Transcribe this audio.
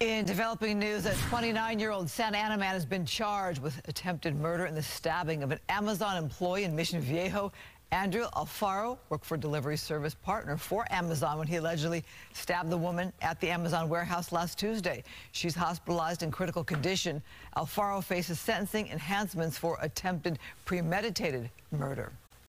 In developing news, a 29-year-old Santa Ana man has been charged with attempted murder in the stabbing of an Amazon employee in Mission Viejo. Andrew Alfaro worked for a delivery service partner for Amazon when he allegedly stabbed the woman at the Amazon warehouse last Tuesday. She's hospitalized in critical condition. Alfaro faces sentencing enhancements for attempted premeditated murder.